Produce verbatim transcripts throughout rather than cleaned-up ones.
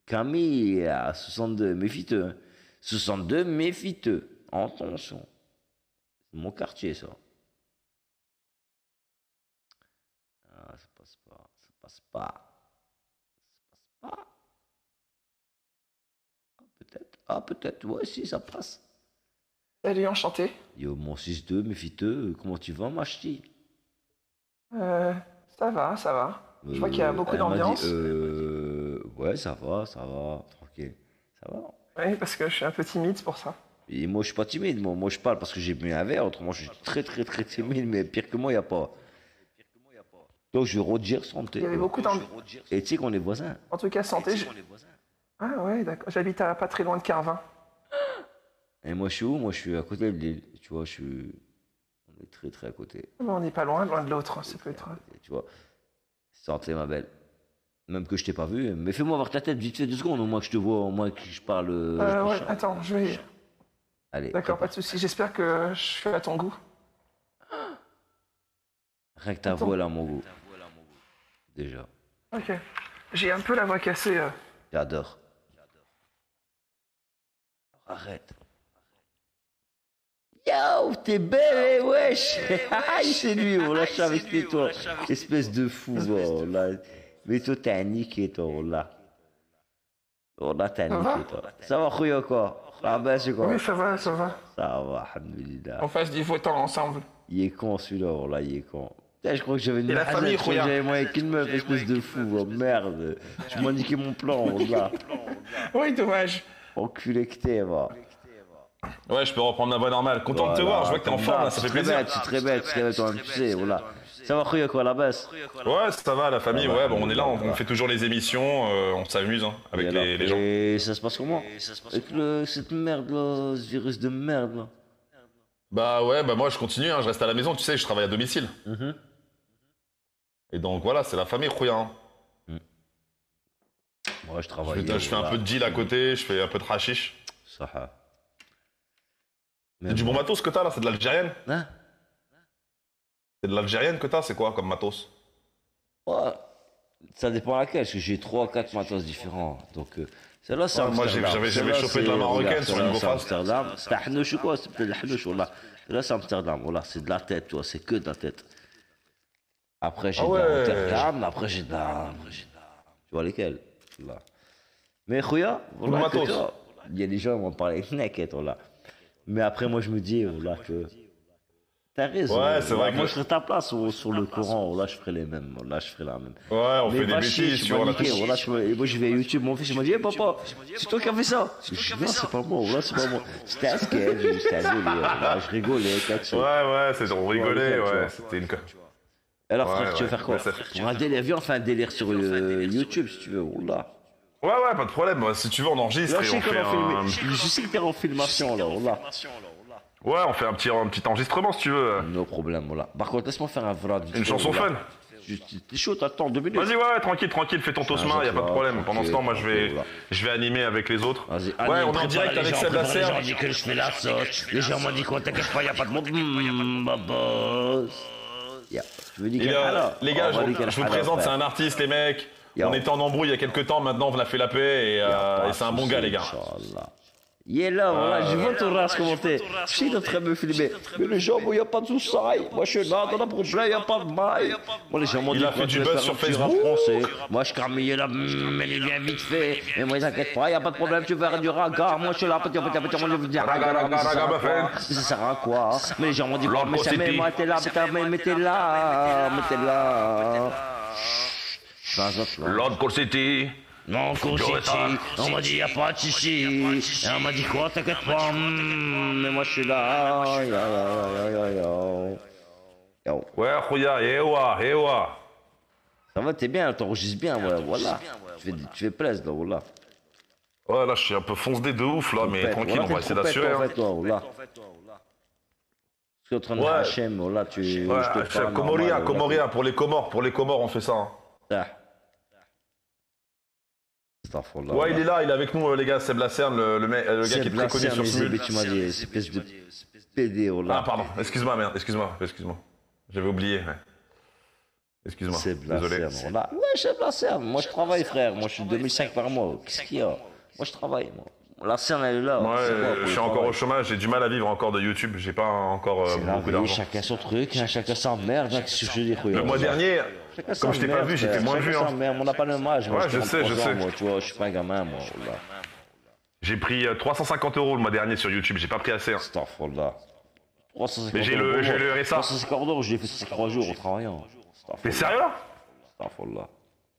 Camille à soixante-deux, méfie-toi. Hein. soixante-deux, méfie-toi. Attention. C'est mon quartier, ça. Ah, ça passe pas. Ça passe pas. Ça passe pas. Ah, peut-être. Ah, peut-être. Ouais, si, ça passe. Salut, enchanté. Yo, mon six deux, méfie-toi. Comment tu vas, ma ch'ti? Euh, ça va, ça va. Je vois qu'il y a Euh, beaucoup elle m'a dit, d'ambiance. euh, ouais, ça va, ça va, tranquille. Ça va. Oui, parce que je suis un peu timide, c'est pour ça. Et moi, je suis pas timide. Moi, moi je parle parce que j'ai bu un verre. Autrement, je suis très, très, très timide. Mais pire que moi, il n'y a pas. Donc, je vais redire santé. Il y avait euh. beaucoup d'ambiance. Et tu sais qu'on est voisins. En tout cas, santé. je- Ah ouais, d'accord. J'habite à pas très loin de Carvin. Et moi, je suis où? Moi, je suis à côté de l'île. Tu vois, je suis. On est très, très à côté. Bon, on n'est pas loin, loin de l'autre. Ça peut être. Et tu vois. Santé, ma belle. Même que je t'ai pas vu. Mais fais-moi voir ta tête vite fait deux secondes. Au moins que je te vois, au moins que je parle. euh, Euh, je ouais, te- attends, je vais. Allez. D'accord, pas prépare. de souci. J'espère que je suis à ton goût. Rien que ta Attends. voix, elle a mon goût. Déjà. Ok. J'ai un peu la voix cassée. euh. J'adore. Arrête. Yo, t'es belle, eh, wesh. Aïe, c'est lui, on lâche avec tes toi. Espèce de fou, oh, là. Mais toi, t'as niqué, toi, oh, là. Oh, là, t'as Ça va? niqué, toi. Ça va, Khouya, quoi? Ah ben, c'est quoi? Oui, ça va, ça va. Ça va, alhamdoulilah. On fasse du beau temps ensemble. Il est con, celui-là, oh, là, il est con. Putain, je crois que j'avais une Et la hasard, famille, je crois que Khouya. j'avais moi avec une meuf, espèce de fou, oh, merde. Tu m'as niqué mon plan, oh, là. Oui, dommage. Enculé que t'es, va. Ouais, je peux reprendre ma voix normale. Content de te voir, je vois que t'es en forme, là, ça fait plaisir. Tu te réveilles, tu te réveilles toi-même, tu sais, voilà. Ça va, Khouya, quoi, la baisse? Ouais, ça va, la famille, Ça va, ouais, bon, on est là, on, ça va. on fait toujours les émissions, euh, on s'amuse hein, avec Et alors, les, les gens. et ça se passe comment? Avec le, cette merde là, ce virus de merde là. Bah ouais, bah moi je continue, hein, je reste à la maison, tu sais, je travaille à domicile. Mhm. Et donc voilà, c'est la famille Khouya. Hein. Moi je Je, travaille. fais, je fais un peu de deal à côté, je fais un peu de hashish. Ça. C'est du bon matos que t'as là, c'est de l'algérienne? Hein? C'est de l'algérienne que t'as, c'est quoi comme matos? Ouais. Ça dépend laquelle, parce que j'ai trois, quatre matos différents. Donc euh, celle-là c'est Ouais, moi, j'ai- Amsterdam. j'avais- j'avais Celle-là, chopé de la c'est- marocaine regarde, sur celle-là, une c'est GoFast. Amsterdam. C'est un hanouch ou quoi? C'est peut-être le hanouch, voilà. Là c'est Amsterdam, voilà, c'est de la tête, toi, c'est que de la tête. Après j'ai Ah de la ouais. Rotterdam, après j'ai de la. Tu vois lesquelles? Là. Mais Khouya, le voilà, que matos. toi, il y a des gens qui vont parler naked, voilà. Mais après, moi, je me dis, voilà, que. T'as raison. Ouais, c'est voilà, vrai moi, que- je serais ta place sur, sur le courant, là, je ferais les mêmes. Là, je ferais la même. Ouais, on Mais fait des va chier, bêtises tu sur m'as la niqué, voilà, tu vois, et moi, je vais à YouTube, mon fils, il m'a dit, hey, papa, c'est toi qui as fait ça. Je dis, non, c'est pas moi, voilà, c'est pas moi. C'était un sketch, c'était un délire. Là, je rigolais, quelque chose. Ouais, ouais, c'est on rigolait, tu vois. ouais, c'était une... co- Alors, Ouais, frère, tu veux ouais. faire quoi? Ouais, c'est- On a un délire, viens, on fait un délire sur euh, YouTube, si tu veux, oula. Ouais, ouais, pas de problème, bah, si tu veux on enregistre Là, et je sais on qu'on fait a un... filmé. Je sais que t'es en filmation, là, oula. Ouais, on fait un petit, un petit enregistrement si tu veux. No problème, voilà. Par contre, laisse-moi faire un vrai. Une chanson fun. T'es chaud, t'attends deux minutes. Vas-y, ouais, ouais, tranquille, tranquille, fais ton tosma, y a pas de problème. Pendant ce temps, moi, je vais, je vais animer avec les autres. Vas-y, Ouais, anime, on est en prépare direct les avec gens, Seb prépare les gens, Lasserre. dit que je fais la sauce. Les gens m'ont dit quoi, t'inquiète pas, y a pas de monde. Mmh, ma boss. Yeah. Je veux dire Les quel gars, halal. les gars, On va je, dire quel je vous halal, présente, c'est frère. un artiste, les mecs. Yo. On était en embrouille il y a quelques temps, maintenant on a fait la paix et, Y a euh, pas et c'est un de bon souci, gars, les gars. Inch'Allah. Il est là, voilà, je vois ton race commenter. Je suis en train de me filmer. Mais les gens, il n'y a pas de soucis. Moi, je suis là, dans la problème, il n'y a pas de maille. Moi, les gens m'ont dit Il a quoi, fait tu du veux buzz faire sur un petit rap Facebook. français. Moi, je cramille là, mais il vient vite fait. Mais moi, t'inquiète pas, il n'y a pas de problème, tu veux faire du raga. Moi, je suis là, petit, petit, petit, moi, je veux dire Raga, raga, raga, mais ça sert à raga, quoi? ma Mais ça sert à quoi? Mais les gens m'ont dit, Lord mais ça, mais City. moi, t'es là, putain, mais mais t'es là, mais t'es là. Je fais un autre, là. Lord Call City. Non, City, on m'a dit y a pas de chichi. Et on m'a dit quoi, t'inquiète pas, mm, mais moi je suis là. Yo, yo, yo, yo, yo. Yo. Ouais, Khouya, Ewa, Ewa. Ça va, t'es bien, t'enregistres bien, ouais, voilà. Tu fais, tu fais plaisir, là, voilà. Ouais, là, je suis un peu foncé de ouf, là, mais Trompette, tranquille, voilà, on va t'es essayer trompette, d'assurer. en Hein. fait, toi, voilà. Je suis en train de Ouais. Hachem, voilà, tu. Ouais, je te chef, parle Comoria, normal, Comoria, pour les Comores, pour les Comores, on fait ça. Hein. voilà. Astaghfirullah, Ouais, il voilà. est là, il est avec nous, euh, les gars, Seb Lasserne, le, le, mec- euh, le gars qui est très connu sur Smule. Tu m'as dit, espèce de P D, Ah, voilà. pardon, excuse-moi, merde, excuse-moi, excuse-moi. J'avais oublié, ouais. Excuse-moi, C'est désolé. Blasser, là. Ouais, c'est Blasser. Moi, je travaille, frère. Moi, je suis deux mille cinq par mois. Qu'est-ce qu'il y a? Moi, je travaille, moi. La scène, elle est là. Ouais, C'est quoi, je suis encore au chômage, j'ai du mal à vivre encore de YouTube, j'ai pas encore euh, C'est la beaucoup vie, d'argent. chacun son truc, hein, chacun s'emmerde. Hein, qu'est-ce que je veux dire, Le mois dernier, chacun comme je t'ai pas s'emmerde, vu, j'étais frère. moins Chacun vu. Hein. s'emmerde. On n'a pas le même âge. Moi, Ouais, j'ai je sais, je trente-trois ans, sais. Moi, tu vois, je suis pas un gamin, moi. Là. J'ai pris euh, trois cent cinquante euros le mois dernier sur YouTube, j'ai pas pris assez. Hein. Starfall, trois cent cinquante Mais j'ai le, euros. j'ai le R S A. trois cent cinquante euros, je l'ai fait sur trois jours en travaillant. T'es sérieux là? Starfall, là.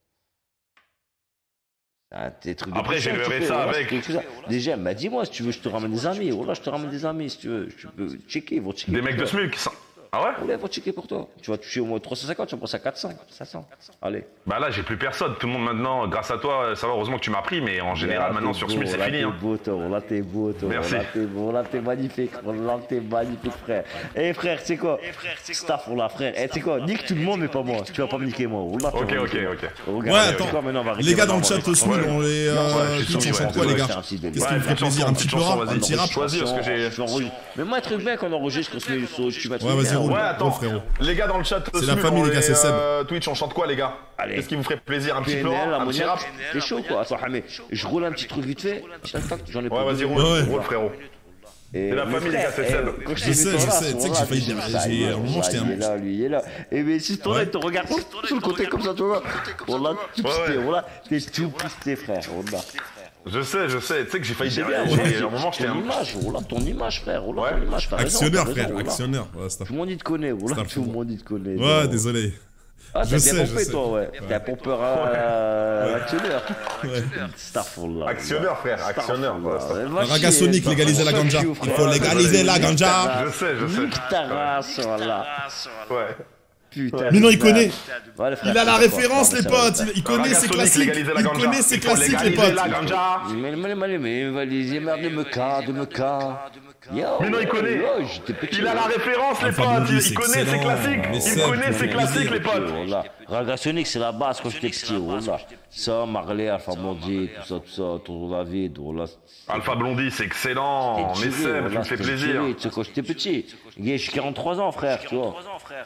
Ah, tes trucs Après, de j'ai le pression, R tu S A fais, voilà, avec. c'est tout ça. Déjà, bah, dis-moi si tu veux, je te ramène des amis. Voilà, je te ramène des amis si tu veux. Tu peux checker, ils vont checker. Des pour mecs de toi. SMUC. ça- Ah ouais? Ouais, ils vont checker pour toi. Tu vas toucher au moins trois cent cinquante, tu vas passer à quatre cents, cinq cents. Allez. Bah là, j'ai plus personne. Tout le monde maintenant, grâce à toi, ça va, heureusement que tu m'as pris, mais en général, Là, maintenant t'es sur beau, SMUC, c'est là, fini. T'es Hein. beau, toi. Là, t'es beau, toi. Merci. Là, t'es beau. Là, t'es magnifique. Là, t'es magnifique, frère. Eh, frère, tu sais quoi? Staff, là, frère. Eh, tu sais quoi? Nique tout le monde, mais pas moi. Tu vas pas me niquer, moi. Là, tu Ok, vas me ok, niquer. ok. Regarde, Ouais, tu attends. sais quoi, maintenant, on va Les gars dans le arrêter, chat on au va- Smule, on les. Ouais, Euh, je suis Twitch, on sûr, chante quoi, ouais, les ouais, gars c'est un petit délire. Qu'est-ce qui Ouais, vous ferait petite plaisir? chanson, Un petit petite peu chanson, rap, un vas-y. petit rap? Choisis parce que j'ai. Je vais enregistrer. Mais moi, un truc bien qu'on enregistre, qu'on se met sur tu vas Ouais, vas-y, roule. Ouais, attends, frérot. les gars dans le chat, C'est la Smule, famille, on les gars, c'est Seb. euh, Twitch, on chante quoi, les gars? Allez. Qu'est-ce qui vous ferait plaisir? Un petit peu P N L, rap, un petit rap? T'es chaud, quoi? Attends, mais je roule un petit truc vite fait. Tac, tac, j'en ai Ouais, pas vas-y, deux. roule, Ouais, ouais. roule, frérot. Et C'est la mon famille, les frère, gars, c'est eh, Seb. quand Je t'ai sais, mis je ton sais, là, tu sais que son j'ai failli là, dire- ça, j'ai- il est à un moment, là, j'étais il est un- là, lui, il est là. Et mais si ton Ouais. œil te regarde sur le côté comme ça, tu vois. Voilà, tout Ouais, pisté, ouais. voilà. T'es tout pisté, frère. Voilà. Je sais, je sais. Tu sais que j'ai failli C'est dire. bien, j'ai- voilà, À un moment, j'étais ton un. image, voilà, ton image, frère. Voilà, Ouais. ton image, t'as raison, Actionneur, t'as frère, raison, voilà. actionneur. Ouais, c'est Tout le monde, il te connaît, voilà. Staff, Tout le ouais. monde, il te connaît. Ouais, donc. désolé. Ah, Je t'as sais, bien je pompé, sais. toi, ouais. T'es un pompeur à l'actionneur. Ouais. Starfall, là. Actionneur, frère, actionneur. quoi. Ragasonic, légaliser la ganja. Il faut légaliser la ganja. Je sais, je sais. Nique ta race, voilà. Ouais. Putain. Mais non, il connaît. Ouais, les frères, Il a la c'est d'accord. référence, Non, les mais ça va, potes. ça- Il- Il connaît ses Ragasonic, classiques. légaliser la Il ganja. connaît ses Il faut classiques, les légaliser potes. la ganja. Mais, mais, mais, mais, valise, merde de Mecca, de Mecca. Yo, Mais non, il connaît. yo, j'étais petit. Il a la référence, les Alpha potes. Blondie, Il c'est il connaît ses excellent. classiques. Mais Il Seb, connaît faut ses faire classiques, plaisir. les potes. Voilà. Ragasonic, c'est la base quand j'étais petit. Voilà. Ça, Marley, Alpha Blondie, tout ça, tout ça, Tonton David. Voilà. Alpha Blondie, c'est excellent. C'était Mais tiré, Seb, tu voilà, me fais c'était plaisir. tiré, Tu sais, quand j'étais petit. J'ai quarante-trois ans, frère, tu vois.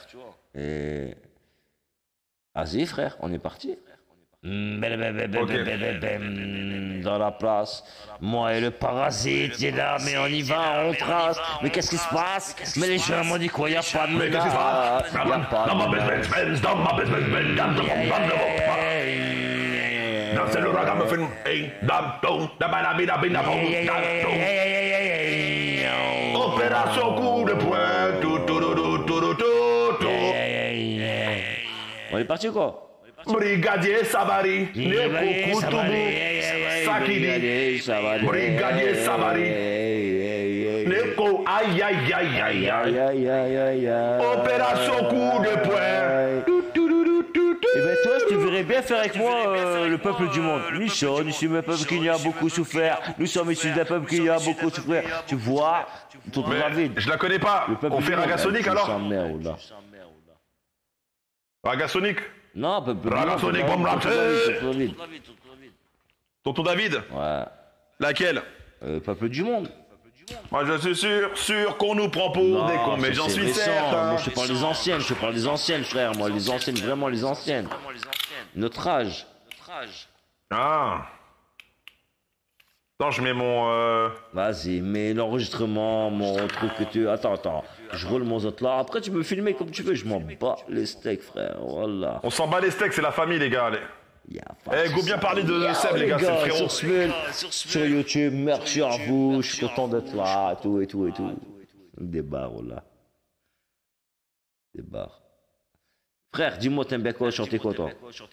Et. Vas-y, frère, on est parti. Dans la place, moi et le parasite, c'est là, mais on y va, on trace. Mais qu'est-ce qui se passe? Mais les gens m'ont dit quoi? Y'a pas de Mais qu'est-ce qui se menace. passe? Y'a pas Dans de ma menace. business, dans ma business, dans ma Dans le ragamuffin, hey, dam, dom, da ba da bi da bi da bom, dam, dom. Opération coup de poing, tout, tout, tout, tout, tout, tout, tout. On est parti ou quoi? Brigadier Sabari, Neko Kutubu, Sakidi, Brigadier Sabari, Neko, aïe aïe aïe aïe aïe. Aïe, aïe, aïe, aïe, aïe. Opération coup de poing. Eh ben toi, je te verrais bien faire avec moi euh, le peuple du monde. Nous sommes issus d'un peuple qui a beaucoup souffert. Nous sommes issus d'un peuple qui a beaucoup souffert. Tu vois, ton Mais David. je la connais pas. Le peuple On du fait monde, Ragasonic tu alors? s'en merde, là. Ragasonic? Non, peuple du monde. Ragasonic, Tonton bombe David, rapide. Tonton David. Tonton David? Ouais. Laquelle? Euh, peuple du monde. Moi je suis sûr, sûr qu'on nous prend pour Non, des cons, mais ça, j'en c'est suis récent. certain. Moi, je te parle des anciennes. Je te parle des anciennes, frère. Moi, les anciennes, vraiment les anciennes. Notre âge. Ah. Attends, je mets mon... Euh... Vas-y, mets l'enregistrement, mon truc que tu... Attends, attends. Je roule mon autre là. Après, tu peux filmer comme tu veux. Je m'en bats les steaks, frère. Voilà. On s'en bat les steaks, c'est la famille les gars. Allez. Y a pas Eh, go bien ça. parler de Yo, Seb les gars, c'est le frérot. Sur Smule, sur YouTube, merci à vous. Je suis content d'être là, et tout, et tout, et tout. Des barres, là. Des barres. Frère, dis-moi, t'aimes bien quoi, chanter quoi, toi?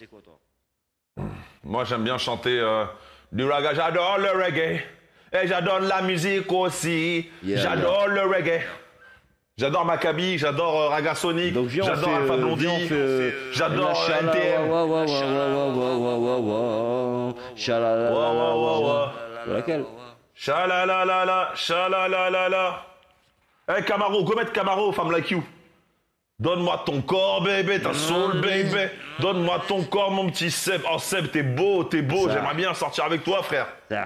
Moi j'aime bien chanter euh, du reggae, j'adore le reggae. Et j'adore la musique aussi. Yeah, j'adore le reggae. J'adore Maccabi, j'adore euh, Ragasonic, Donc viens, on j'adore fait, Alpha euh, Blondie, viens, on fait, euh, j'adore la euh, N T M. Wa, wa, wa, wa, wa, wa, wa, wa, wa. Chalala, Wa, wa, wa, wa. C'est laquelle? Chalalalala, chalalalala. Eh Camaro, go mettre Camaro, femme like you. Donne-moi ton corps, bébé, ta soul, bébé. Donne-moi ton corps, mon petit Seb. Oh Seb, t'es beau, t'es beau. Ça. J'aimerais bien sortir avec toi, frère. Ça.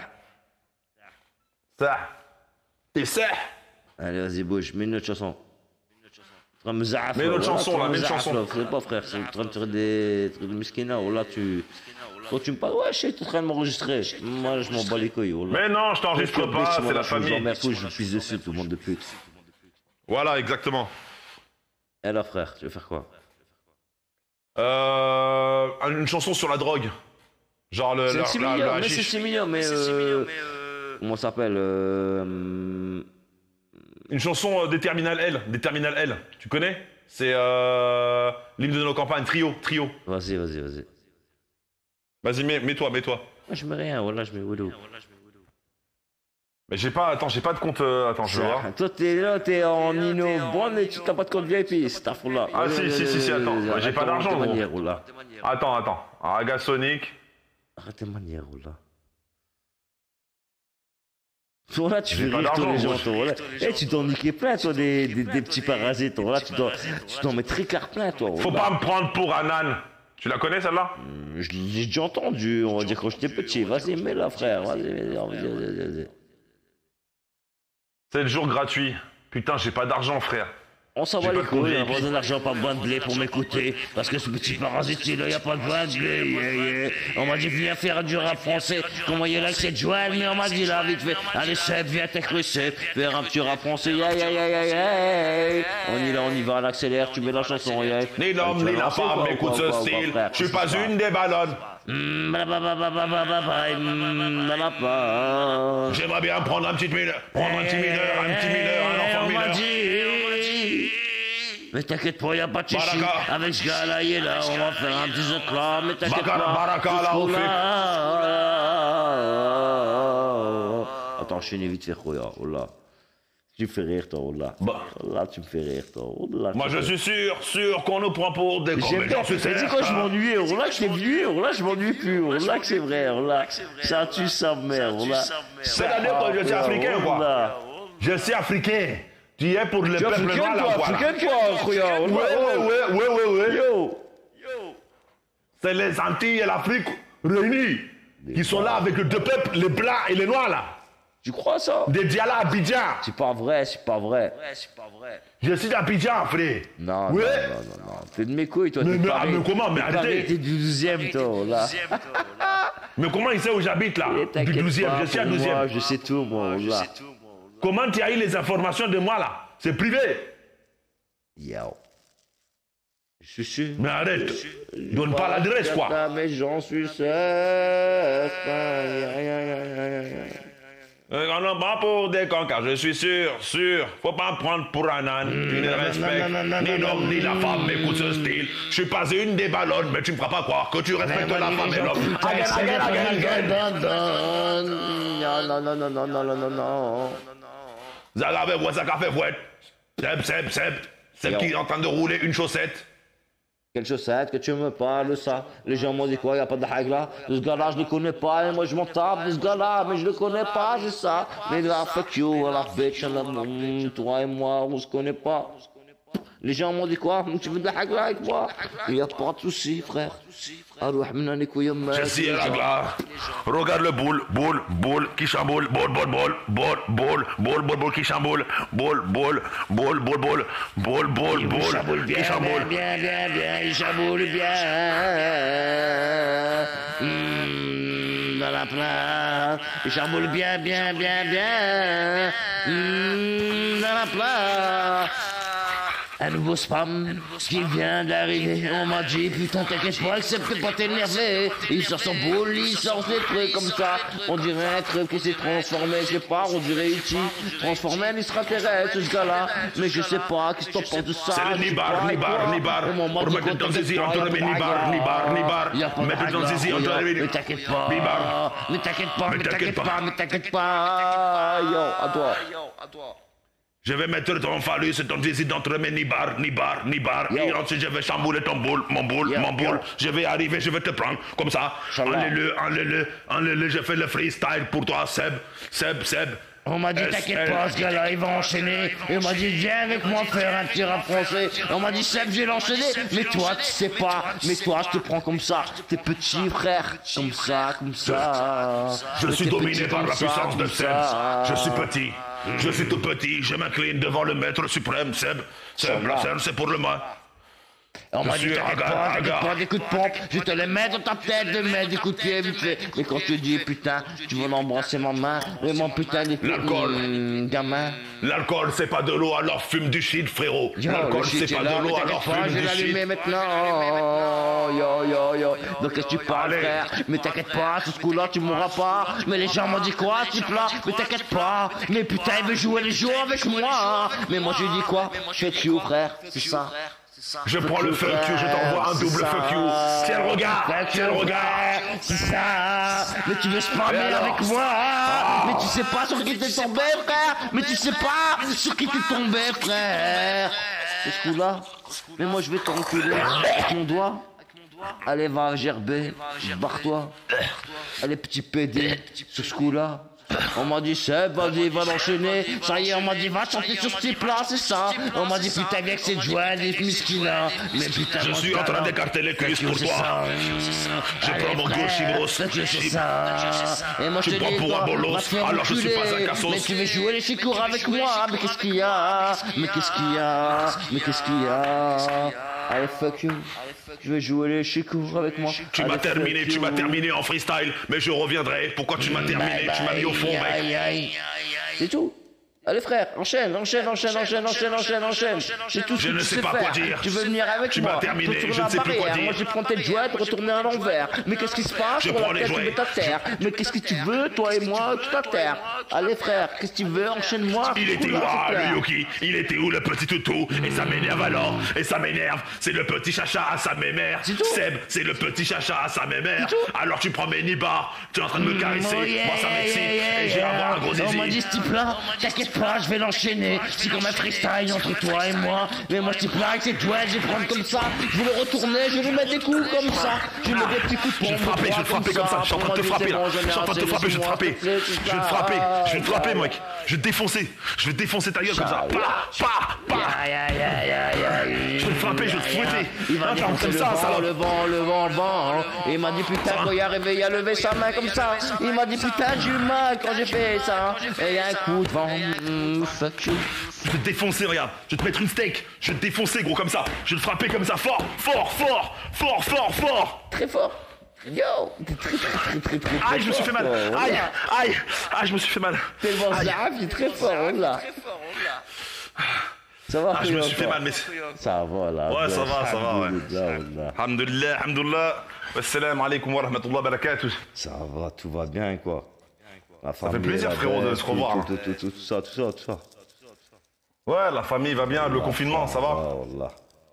Ça. T'es ça. Allez, vas-y, bouge, mets une autre chanson. Mais une autre chanson, là, même chanson. C'est pas, frère, c'est en train de faire des trucs de miskina. Oh là, tu. Quand tu me parles, ouais, je sais, t'es en train de m'enregistrer. Moi, je m'en bats les couilles. Oh là. Mais non, je t'enregistre pas, c'est la famille. Je je pisse dessus, tout le monde de pute. Voilà, exactement. Et là, frère, tu veux faire quoi? Euh. Une chanson sur la drogue. Genre le. C'est la, millions, la, mais c'est six millions, mais. Euh, comment ça s'appelle euh, Une chanson des Terminal L. Des Terminal L. Tu connais? C'est euh, l'hymne de nos campagnes. Trio, trio. Vas-y, vas-y, vas-y. Vas-y, mets, mets-toi, mets-toi. Moi, je mets rien, voilà, je mets Woodoo. Mais j'ai pas. Attends, j'ai pas de compte. Euh, attends, je vais voir. Toi, t'es là, t'es en Nino Bon et tu t'as pas de compte V I P, c'est ta foule là. Ah, si, si, si, si, attends. J'ai pas d'argent, gros. Attends, attends. Raga Sonic. Arrête tes manières, oh là. Toi là, tu fais pas rire tous les gens, d'argent, toi. Là. Eh, tu t'en niquais plein, toi, des, des, des petits parasites. Toi. Là, tu t'en, tu t'en mets très clair plein, toi. Faut là. pas me prendre pour un âne. Tu la connais, celle-là? Hum, Je l'ai déjà entendu, on va dire, quand j'étais petit. Vas-y, mets-la, frère. Vas-y, vas-y, vas-y, vas-y. C'est le jour gratuit. Putain, j'ai pas d'argent, frère. On s'en J'ai va pas les de compte couilles, V I on P. a besoin d'argent, pas besoin de blé pour m'écouter. Parce que ce petit parasite, là, y a pas besoin de blé. Yeah, yeah. On m'a dit, viens faire du rap français. Comment il y a là, c'est Joël, mais on m'a dit là, vite fait. Allez, Seb, viens t'écrire Seb. Faire un petit rap français. Yeah, yeah, yeah, yeah, yeah. On y va, on y va, on accélère, tu mets la chanson. Yeah. Ni l'homme, ni la femme, écoute ce style. Je suis pas une des ballonnes. J'aimerais bien prendre un petit mineur, prendre un petit mineur, un petit mineur, un enfant mineur. Mais t'inquiète pas, y'a pas de chichi. Baraka. Avec ce gars-là, il est là, on va faire un petit truc là. Mais t'inquiète Baraka, pas. Baraka, tout ce là, qu'on on fait. a- Attends, je finis vite fait, Khoya. Oh là. Tu me fais rire, toi, oh là. Bah. Oh là, tu me fais rire, toi. Oh là, Moi, tu je me suis sûr, sûr qu'on nous prend pour des cons. J'aime Mais bien, j'en suis tu dis quand je certain. m'ennuyais, oh là que j'étais vieux, oh là je m'ennuie plus, oh là que c'est vrai, oh là, ça tue sa mère, oh là. C'est-à-dire que je suis africain, Oh quoi. là. Je suis africain. Tu es pour le Tu es peuple africain, noir, là, toi, voilà. africain, toi, Khoya, oh Ouais, là, ouais, oh. ouais, ouais, ouais, ouais. Yo. C'est les Antilles et l'Afrique réunis qui sont là avec les deux peuples, les blancs et les noirs, là. Tu crois ça? Des Diala Abidjan. C'est pas vrai, c'est pas vrai. Je suis d'Abidjan, frère. Non, Ouais. non, non, non, non. T'es de mes couilles, toi, Mais- t'es mais- pareil. mais comment, mais T'es pareil, arrêtez. T'es du douzième, toi, oh là. Mais comment il sait où j'habite, là? Eh, Du t'inquiète douzième, pas, je suis à pour moi, douzième. je sais tout, moi, oh là. Comment tu as eu les informations de moi, là? C'est privé. Yo. Je suis sûr. Mais arrête. Donne pas l'adresse, quoi. Mais j'en suis certain. Euh, On n'a pas pour des cons, car je suis sûr, sûr. Faut pas me prendre pour un âne. Tu ne respectes ni l'homme ni la femme. Écoute ce style. Je suis pas une des ballonnes, mais tu me feras pas croire que tu respectes la femme et l'homme. Again, again, again, again. Non, non, non, non, non, non, non, non. Zagave, voit ça café fouette. Seb, Seb, Seb. Seb qui est en train de rouler une chaussette. Quelle chaussette que tu me parles ça? Les gens m'ont dit quoi? Il n'y a pas de règle là? Ce gars-là, je ne le connais pas. Et moi, je m'en tape de ce gars-là, mais je ne le connais pas, c'est ça. Mais là, fuck you, la bitch, la mm, toi et moi, on se connaît pas. Les gens m'ont dit quoi? Tu veux de la règle avec moi? Il n'y a pas de souci, frère. Je suis la glace. Regarde le boule, boule, boule qui chamboule, boule, boule, boule, boule, boule, boule, boule, boule qui chamboule, boule, boule, boule, boule, boule, boule, boule, boule qui chamboule. Bien, bien, bien, il chamboule bien. Mmh, dans la place, il chamboule bien, bien, bien, bien. Mmh, dans la place. Un nouveau spam qui vient d'arriver. On m'a dit, putain, t'inquiète pas, accepte pas t'énerver. Il sort son boule, il sort ses trucs comme ça. On dirait un truc qui s'est transformé, je sais pas, on dirait E T transformé en extraterrestre, ce gars-là. Mais je sais pas, qu'est-ce que t'en penses de ça? C'est le nibar, nibar, nibar. Pour mettre ton zizi entre les nibar, nibar, nibar. Mettre ton zizi entre les Mais t'inquiète pas, nibar. mais t'inquiète pas, mais Mais t'inquiète t'inquiète pas, mais t'inquiète pas. Yo, à toi. Je vais mettre ton phallus et ton zizi entre mes nibar, nibar, nibar. Yo. Et ensuite je vais chambouler ton boule, mon boule, Yo, mon boule. yo. Je vais arriver, je vais te prendre comme ça. Inch'Allah. Enlève-le, enlève-le, enlève-le. Je fais le freestyle pour toi, Seb, Seb, Seb. On m'a dit S t'inquiète L. pas, ce gars-là il va enchaîner. Et on m'a dit viens avec moi faire un petit rap français. Et on m'a dit Seb, je vais l'enchaîner. Mais toi tu sais pas, mais toi je te prends comme ça. T'es petit frère, comme ça, comme ça. Je Mais suis t'es dominé petit par comme la ça, puissance de comme Seb. ça. Je suis petit. Je suis tout petit, je m'incline devant le maître suprême, Seb. Seb, la scène, c'est pour le main. On m'a dit, Monsieur, t'inquiète regarde, pas, t'inquiète regarde. pas, des coups de pompe, je vais te les mettre dans ta tête, de mettre des coups de pied, vite fait. Mais quand tu dis, putain, tu veux l'embrasser ma main, mais mon putain, des L'alcool. Mmh, gamin. L'alcool, c'est pas de l'eau, alors fume du shit, frérot. Yo, L'alcool, le shit c'est est pas là, de mais l'eau, t'inquiète alors pas, fume je vais du l'allumer shit. maintenant. Yo, yo, yo. Donc qu'est-ce que tu parles, Allez. frère? Mais t'inquiète pas, sur ce coup-là, tu mourras pas. Mais les gens m'ont dit quoi, ce type-là? Mais t'inquiète pas. Mais putain, il veut jouer les jours avec moi. hein. Mais moi, je lui dis quoi? Fuck you, frère. C'est ça. Je prends le fuck you, je t'envoie un double fuck you. Tiens le regard, tiens le regard. C'est ça. Mais tu veux spammer Et alors avec moi. Mais tu sais pas sur qui t'es tombé, frère. Mais tu sais pas sur qui t'es tombé, frère. C'est ce coup-là. Mais moi, je vais t'enculer avec mon doigt. Allez, va, gerber. Barre-toi. Allez, petit pédé. Sur ce coup-là. On m'a dit, Seb, vas-y, va l'enchaîner. Ça y est, on m'a dit, va chanter sur ce type-là, c'est ça. On m'a dit, putain, viens que c'est Joël, les miskina. Mais putain, Je mon suis en train talent. d'écarter les cuisses Fuck you, pour c'est toi. ça. Je Allez, prends mon frère, gauchibros. fuck you, c'est ça. Et moi, je Tu te prends dis, pour toi, un bolos, va te faire alors je suis enculer. pas un cassos. Mais tu veux jouer les chicours avec moi. Mais qu'est-ce qu'il y a? Mais qu'est-ce qu'il y a? Mais qu'est-ce qu'il y a? Allez, fuck you. Je vais jouer les chicours avec moi. Tu Allez, m'as terminé, fuck tu you. m'as terminé en freestyle, mais je reviendrai. Pourquoi tu m'as terminé? Tu m'as mis au fond, Aïe, mec. aïe, aïe. C'est tout. Allez frère, enchaîne, enchaîne, enchaîne, enchaîne, enchaîne, enchaîne, enchaîne. C'est tout ce Je que ne tu sais sais pas faire. quoi dire. Tu veux venir avec Tu moi? m'as terminé, Tout sur je la ne sais plus quoi barrière. dire. Moi j'ai pris tes jouets, retourner à l'envers. Mais qu'est-ce qui se passe? Je Sur la prends les tête, tu jouets. mets ta terre. Mais qu'est-ce que tu veux, toi et moi, tout à terre? Allez frère, qu'est-ce que tu veux? Enchaîne-moi. Il était où, Oula, ah, c'est clair. le Yoki? Il était où, le petit toutou? Et ça m'énerve alors, et ça m'énerve. C'est le petit chacha à sa mémère. C'est tout. Seb, c'est le petit chacha à sa mémère. C'est tout. Alors tu prends mes nibards, tu es en train de me caresser. Oh, yeah, Moi ça m'excite, yeah, yeah, et j'ai yeah. avoir un gros On m'a dit zizi. ce type-là, t'inquiète pas, je vais l'enchaîner. C'est comme un freestyle entre toi et moi. Mais moi, ce type-là, avec ses doigts, je vais prendre comme ça. Je vais le retourner, je vais lui mettre des coups comme ça. Je vais lui mettre des petits coups de Je vais pompe. te frapper, je vais te frapper comme ça. Je suis en train de te frapper là. Je suis en train de te frapper, je vais te frapper. Je vais te frapper, je vais te frapper, mec. Je vais te défoncer. Je vais te défoncer ta gueule comme ça. Pa, pa, pa. Aïe, aïe, aïe, aïe, aïe. Je vais te frapper, je vais te fouetter. Il va Hein, dire comme c'est le ça, vent, salope. le vent, le vent, le vent. hein. Et il m'a dit putain quand il est arrivé, il a levé sa main comme ça. Il m'a dit putain j'ai eu mal quand j'ai fait ça. Et il y a un coup de vent. Mm, fuck you. Je vais te défoncer, regarde. Je vais te mettre une steak. Je vais te défoncer, gros, comme ça. Je vais te frapper comme ça, fort, fort, fort, fort, fort, fort. Très fort. Yo, t'es très très très très très très Aïe, je me suis fait mal. fort, Aïe, voilà. aïe, aïe, je me suis fait mal. Tellement Aïe. Zaf, il est très fort, là. Ça va, Ah, je me frérot, suis fait toi? mal, mais. Ça va, là. Ouais, ça va, ça va, ouais. Alhamdoulilah, wallah. Alhamdulillah, alhamdulillah. Assalamu alaikum wa rahmatullahi wa barakatuh. Ça va, tout va bien, quoi. La fait famille, plaisir, la frérot, de belle, se revoir, Tout, tout, tout, tout, tout ça, tout ça, tout ça. Ouais, la famille va bien, le confinement, ça va? Ah, wallah.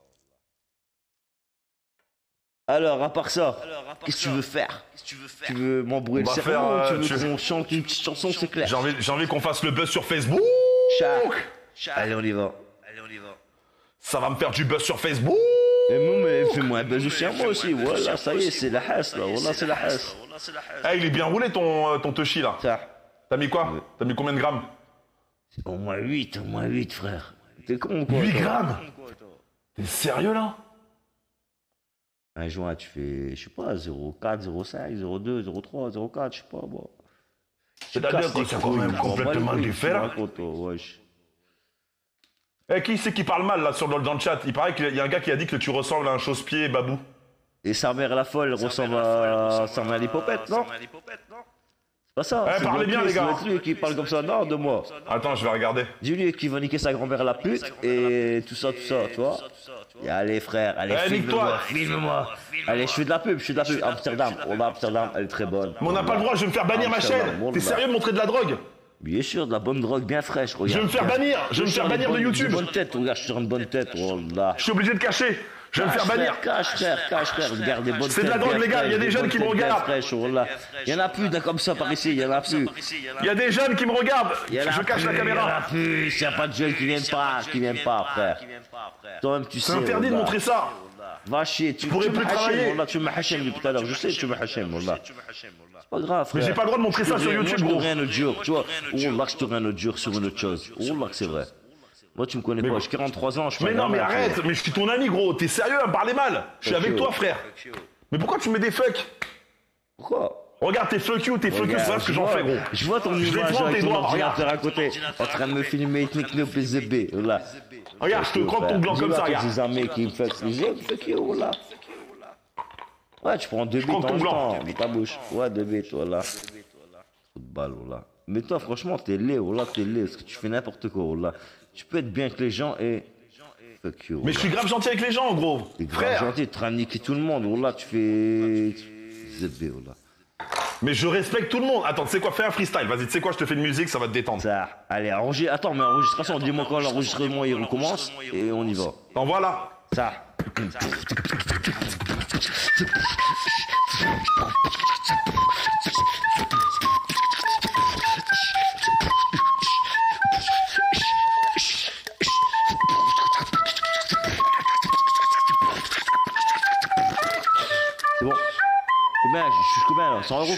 Alors, à part ça, qu'est-ce que tu veux faire? Tu veux m'embrouiller On le va cerveau faire, ou tu euh, veux tu- qu'on chante une petite chanson, c'est clair? J'ai envie, j'ai envie qu'on fasse le buzz sur Facebook. Chat. Allez, on y va. Ça va me faire du buzz sur Facebook. Et moi, mais fais-moi un buzz aussi à moi aussi. Voilà, ça y est, c'est la hasse, là. Voilà, c'est la hasse. Eh, il est bien roulé ton, euh, ton Toshi là. Ça. T'as mis quoi? T'as mis combien de grammes? Au moins huit, au moins huit, frère. T'es con, quoi. huit toi? grammes? T'es sérieux là? Un joint, tu fais, je sais pas, zéro virgule quatre, zéro virgule cinq, zéro virgule deux, zéro virgule trois, zéro virgule quatre, je sais pas, moi. C'est-à-dire que c'est quand même complètement différent. Wesh. Eh, qui c'est qui parle mal là sur le, dans le chat? Il paraît qu'il y a un gars qui a dit que tu ressembles à un chausse-pied babou. Et sa mère la folle ressemble à sa mère l'hypopète, non? C'est pas ça. Eh, c'est parlez l'autre bien, lui, les gars. c'est l'autre lui qui parle comme ça, non, de moi. Attends, je vais regarder. Dis-lui qu'il va niquer sa grand-mère la pute et tout ça, tout ça, tu vois. Et allez, frère, allez, Eh, nique-toi. filme-moi, filme-moi. Allez, je fais de la pub, je fais de la pub. Amsterdam, on va à Amsterdam, elle est très bonne. Mais on n'a pas le droit, je vais me faire bannir ma Amsterdam, chaîne. Wallah. T'es sérieux de montrer de la drogue? Bien sûr, de la bonne drogue bien fraîche, regarde. Je vais me faire bannir, je vais me faire bannir de YouTube. Bonne tête, regarde, je suis sur une bonne tête, wallah. Je suis obligé de cacher. Je vais me faire bannir. Cache, frère, cache, frère, regarde des bonnes C'est de la têtes drogue, bien les gars, il y a fraîches, des jeunes bonnes qui me têtes bien regardent. fraîches, wallah. Il y en a plus d'un comme ça par ici, il y en a plus. Il y a des jeunes qui me regardent. Il y en a Je cache plus, la Il y en a caméra. plus, il n'y a pas de jeunes qui viennent pas, qui viennent pas, frère. Toi-même, tu sais. C'est interdit de wallah. montrer ça. Va chier, tu, pourrais tu plus me hachem, travailler. wallah, tu me hachem depuis tout à l'heure, je sais que tu me hachem, wallah. C'est pas grave, frère. Mais j'ai pas le droit de montrer ça sur Moi, YouTube, je te gros. rien autre jour, tu vois. Wallah, je te rien autre jour sur une autre chose. Wallah, que c'est vrai. Moi, tu me connais pas, j'ai quarante-trois ans, je suis Mais pas non, mais gamin, tu vois. arrête, mais je suis ton ami, gros. T'es sérieux à me parler mal? Je suis Fuck avec you. toi, frère. Mais pourquoi tu mets des fucks? Pourquoi? Regarde, t'es fuck you, t'es fuck you, c'est vrai ce que j'en fais, gros. Je vois ton Je les image prends, avec tes ton doigts, ordinateur regarde. à côté, en train de me filmer, techno P Z B, voilà. Regarde, je te croque ton gland comme ça, regarde. Dis à tes amis qui me fuck les yeux, fuck you, voilà. Ouais, tu prends deux bits en croque ton même gland. temps, dans ta bouche. Ouais, deux bits, voilà. Trop de balles, voilà. Mais toi, franchement, t'es laid, voilà, t'es laid, parce que tu fais n'importe quoi, voilà. Tu peux être bien avec les gens et... Fuck you, Mais je suis grave gentil avec les gens, gros. t'es grave Frère. gentil, tu as niqué tout le monde, voilà, tu fais... Z B, voilà. Mais je respecte tout le monde. Attends, tu sais quoi, fais un freestyle. Vas-y, tu sais quoi, je te fais une musique, ça va te détendre. Ça, allez, enregistre. Attends, mais enregistration, dis-moi quand l'enregistrement il recommence et on y va. T'envoies là. Ça. C'est bon. Combien? Je suis combien là? cent euros?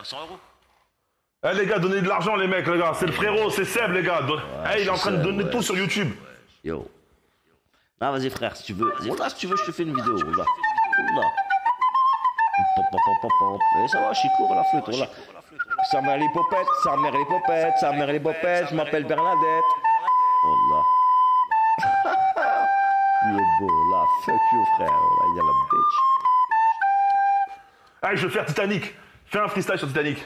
Eh les gars, donnez de l'argent les mecs, les gars. C'est le frérot, c'est Seb les gars. Don- Eh, il est en train de Seb, donner ouais. tout sur YouTube. Yo. Ah, vas-y, frère, si tu veux. Voilà, si tu veux, je te fais une vidéo. Voilà. Voilà. Pop, pop, pop, pop, pop. Et ça va, je suis court, la flûte. Voilà. Sa mère les popettes, sa mère les popettes, sa mère les popettes. Je m'appelle Bernadette. Voilà. Il est beau, là. Fuck you, frère. Voilà, il y a la bitch. Allez, je vais faire Titanic. Fais un freestyle sur Titanic.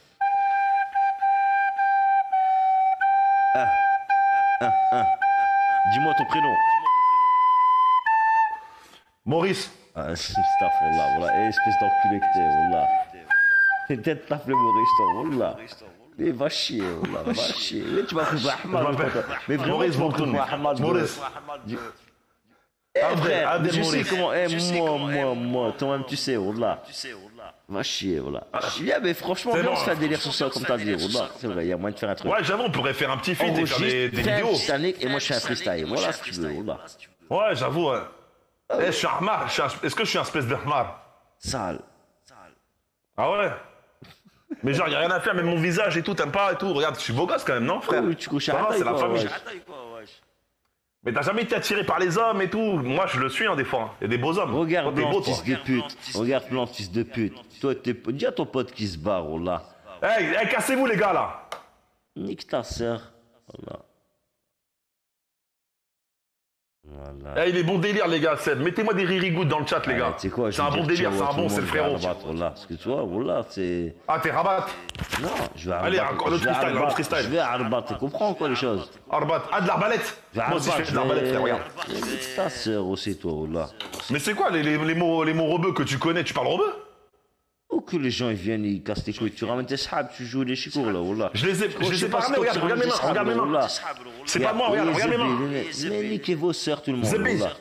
Dis-moi ton prénom. Maurice. Ah, Astaghfirullah, voilà. Eh, espèce d'enculé que t'es, voilà. Peut-être t'as fait Maurice, toi, voilà. Mais va chier, voilà, va chier. Mais tu vas trouver Ahmad. Je m'appelle Mais vraiment, Maurice tu vas Bourtoun. trouver Ahmad. Maurice. Eh Abdel, frère, Abdel je sais Maurice. comment, eh moi, moi, moi, toi-même tu sais, voilà. Va chier, voilà. Viens, mais franchement, C'est viens, on bon. se fait un délire sur ça, comme t'as dit, voilà. C'est vrai, il y a moyen de faire un truc. Ouais, j'avoue, on pourrait faire un petit feat et faire des, Enregistre, des fais un vidéos. Titanic et moi je fais un freestyle. Voilà, si tu veux, voilà. Ouais, j'avoue, ouais. Eh, je suis Ahmar. je suis un- Est-ce que je suis un espèce d'Ahmar? Sale. Ah ouais? Mais genre, y a rien à faire, même mon visage et tout, t'aimes pas et tout. Regarde, je suis beau gosse quand même, non, frère? Oui, tu couches à Ça va, la c'est la taille, famille. ouais. Mais t'as jamais été attiré par les hommes et tout. Moi, je le suis, hein, des fois. Il y a des beaux hommes. Regarde, Toi, t'es blanc, beau, toi. fils de pute. Regarde, blanc, fils de pute. Toi, t'es. Dis à ton pote qui se barre, voilà. Hey, hey, cassez-vous, les gars, là. Nique ta sœur. Voilà. Voilà. Eh, il est bon délire, les gars, Seb. Mettez-moi des riri-good dans le chat, les Allez, gars. tu sais quoi, je C'est vais un bon dire délire, ciao c'est à un tout bon, le c'est le monde, je vais frérot. Arbat, voilà. Parce que tu vois, voilà, c'est. Ah, t'es Rabat. Non, je vais Allez, Arbat, encore je l'autre vais freestyle, Arbat, l'autre freestyle. Je vais Arbat, tu comprends quoi les choses? Arbat. Ah, de l'arbalète. Je vais Moi aussi, je Arbat, fais de l'arbalète, frère, regarde. Nique ta sœur aussi, toi, voilà. Mais c'est quoi les, les, les mots, les mots rebeux que tu connais? Tu parles rebeu? Ou que les gens ils viennent, ils cassent les couilles. Tu ramènes tes sahabs, tu joues les chicours là, voilà. Je les ai, je les sais ai pas pas ramenés, si regarde, tu regarde mes mains, ramènes regarde mes tes mains. sahabs, voilà. C'est pas moi, regarde, regarde mes mains. Mais niquez vos sœurs, tout le monde. Zébé. Voilà.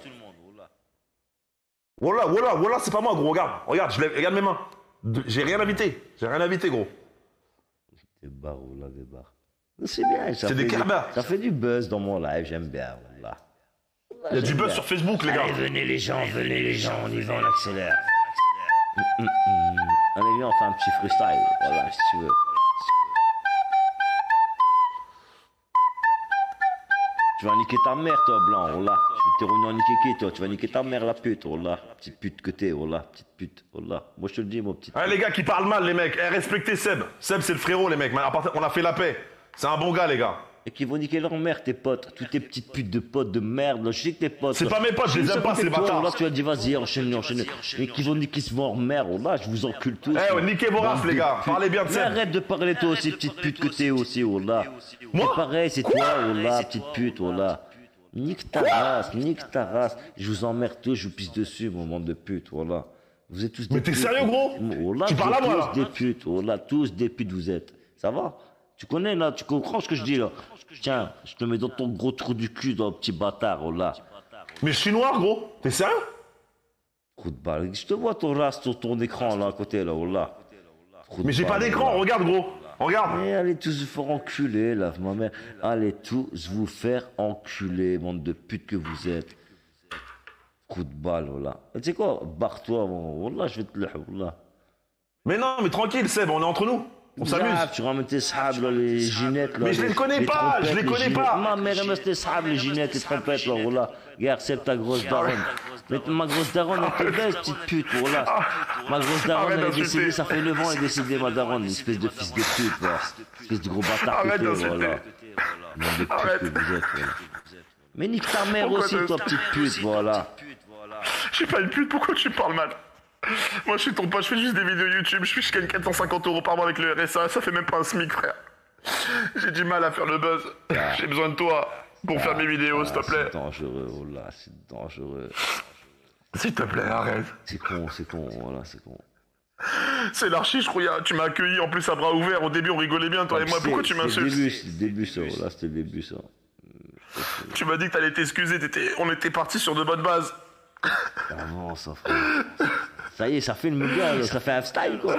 Voilà, voilà, voilà, c'est pas moi, gros, regarde. Regarde, je lève- regarde mes mains. De- J'ai rien invité. J'ai rien invité, gros. Des barres, voilà, des barres. C'est bien, ça C'est fait des du- carbas. Ça fait du buzz dans mon live, j'aime bien, voilà. Il y a du buzz sur Facebook, les gars. Allez, venez les gens, venez les gens, on y va, on accélère. Hum, hum, hum. Allez, viens, on fait un petit freestyle, voilà, si tu veux. Tu vas niquer ta mère, toi, blanc, voilà. Tu t'es revenu en niquer qui, toi? Tu vas niquer ta mère, la pute, voilà. Petite pute que t'es, voilà. Petite pute, voilà. Moi, je te le dis, mon petit. Allez, les gars qui parlent mal, les mecs. Eh, respectez Seb. Seb, c'est le frérot, les mecs. Mais à part- On a fait la paix. C'est un bon gars, les gars. Et qui vont niquer leur mère, tes potes. Toutes tes petites putes de potes de merde, là. Je sais que tes potes. C'est là. pas mes potes, je les sais aime pas, que c'est les toi, bâtards. Là, tu as dit, vas-y, enchaîne, enchaîne. Mais qui vont niquer ce leur mère, là, je vous encule tous. Eh, ouais, niquez vos races, les gars. Parlez bien de Mais Seb. arrête de parler, toi aussi, petite pute que t'es aussi, oh là. Moi C'est pareil, c'est toi, oh là, petite pute, oh là. Nique ta race, nique ta race. Je vous emmerde tous, je vous pisse dessus, mon monde de pute, voilà. Vous êtes tous des Mais t'es putes. sérieux, gros Oh là, Tu vous parles à êtes moi, tous là des putes, oh là, tous des putes vous êtes. Ça va? Tu connais, là, tu comprends ce que je dis, là? Tiens, je te mets dans ton gros trou du cul, dans le petit bâtard, oh là. Mais je suis noir, gros. T'es sérieux? Trou de balle. Je te vois ton race sur ton écran, là, à côté, là, oh là. Trou de Mais j'ai pas balle, d'écran, oh là. regarde, gros. Regarde. Mais allez tous vous faire enculer, là, ma mère. Allez tous vous faire enculer, bande de putes que vous êtes. Coup de balle, voilà. Et tu sais quoi? Barre-toi, bon. Wallah, je vais te le. Wallah. Mais non, mais tranquille, Seb, on est entre nous. On s'amuse. Là, tu ramènes tes sables, là, les ginettes, là. Mais je les connais pas, je les connais ginettes. pas. Ma mère, elle met tes sables, les ginettes, les trompettes, là, voilà. Regarde, c'est ta grosse daronne. Mais ma grosse daronne, elle te baise, petite pute, voilà. Ma grosse daronne, elle est décédée, ça fait neuf ans, elle est décédée, ma daronne, une espèce de fils de pute, voilà. Espèce de gros bâtard Arrête pété, d'insulter. voilà. Nom de pute Arrête. que vous êtes, voilà. Mais nique ta mère Pourquoi aussi, de- toi, petite pute, voilà. Je suis pas une pute, pourquoi tu parles mal? Moi, je suis ton pote, je fais juste des vidéos YouTube, je je gagne quatre cent cinquante euros par mois avec le R S A, ça fait même pas un SMIC, frère. J'ai du mal à faire le buzz. J'ai besoin de toi pour faire mes vidéos, s'il te Ah, plaît. c'est dangereux, voilà, c'est dangereux. S'il te plaît, arrête. C'est con, c'est con, voilà, c'est con. C'est l'archi, je crois, tu m'as accueilli en plus à bras ouverts. Au début, on rigolait bien, toi et moi. Pourquoi tu C'était le m'insultes? début, c'était le début, ça, voilà, c'était le début, ça. Tu m'as dit que t'allais t'excuser, t'étais... on était partis sur de bonnes bases. Avant, ça, frère. Ça y est, ça fait le gars, là, ça fait un style, quoi.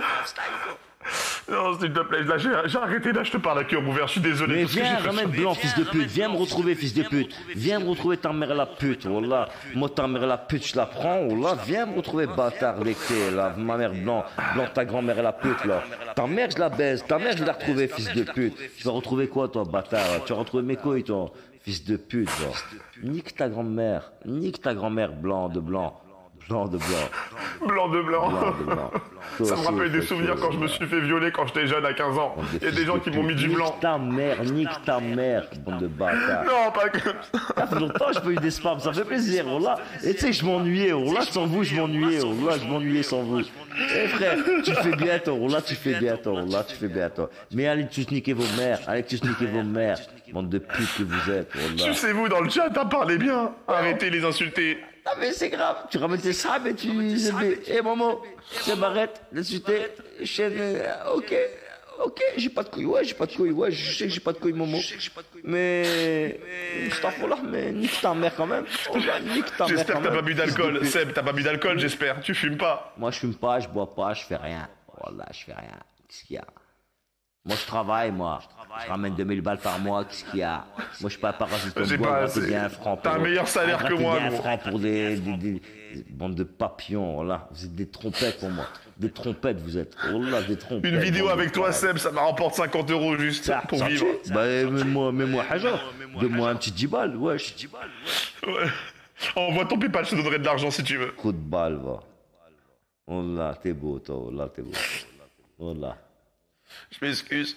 Non, s'il te plaît, là, j'ai j'ai arrêté, là, je te parle à cœur ouvert, je suis désolé. Mais parce que viens, j'ai fait ramène ça. blanc, fils de pute, viens me retrouver, fils de pute. Viens me retrouver ta mère la pute, voilà. Moi, ta mère la pute, je la prends, voilà. Viens me retrouver, bâtard, l'été, là. Ma mère blanc, blanc, ta grand-mère la pute, là. Ta mère, je la baise, ta mère, je vais la retrouver, fils de pute. Tu vas retrouver quoi, toi, bâtard, là? Tu vas retrouver mes couilles, toi, fils de pute, toi. Nique ta grand-mère, nique ta grand-mère, blanc de blanc. Blanc de blanc, Blanc de blanc. blanc de blanc. Toi Ça me aussi, rappelle des fais souvenirs que- quand je me suis fait violer quand j'étais jeune à quinze ans. Il y a des gens qui m'ont mis du blanc. Nique ta mère, nique ta mère, bande de bâtards. Non, pas comme ça. Ça fait longtemps que j'ai pas eu des spams, ça fait plaisir, voilà. Et tu sais, je m'ennuyais, là, sans vous, je m'ennuyais, là, je m'ennuyais sans vous. Eh frère, tu fais bien toi, là, tu fais bien toi, là, tu fais bien toi. Mais allez tous niquer vos mères, allez tous niquer vos mères, bande de putes que vous êtes, voilà. Sucez-vous dans le chat, hein, parlez bien. Arrêtez les insulter. Ah mais c'est grave, tu ramènes tes sables et tu... Eh maman, c'est Barrette, l'insulter, chaîne, euh, ok, ok, j'ai pas de couilles, ouais, j'ai pas de couilles, ouais, je sais que j'ai pas de couilles, maman. Mais... C'est un là, mais nique ta mère quand même. Oh, bah, nique ta mère J'espère quand que t'as même, pas bu fils de d'alcool. pute. Seb, t'as pas bu d'alcool, j'espère. Tu fumes pas. Moi, je fume pas, je bois pas, je fais rien. Voilà, je fais rien. Qu'est-ce qu'il y a? Moi, je travaille, moi. Je ramène deux mille balles par mois, qu'est-ce qu'il y a? Moi, je suis pas parasite comme J'ai toi, pas gratter assez. bien un franc. T'as un pour- meilleur salaire que gratter moi, bien un gros. franc pour des, des, des- des bandes de papillons, voilà. Vous êtes des trompettes pour moi. Des trompettes, vous êtes. Oh là, des trompettes. Une vidéo bande de avec toi, tarés. Seb, ça me rapporte cinquante euros juste Ça, pour ça vivre. tue. Bah, mets-moi, mets-moi Haja. Donne-moi un petit dix balles, wesh. Ouais. Envoie ton PayPal, je te donnerai de l'argent si tu veux. Coup de balle, va. Oh là, t'es beau, toi. Oh là, t'es beau. Oh là. Je m'excuse.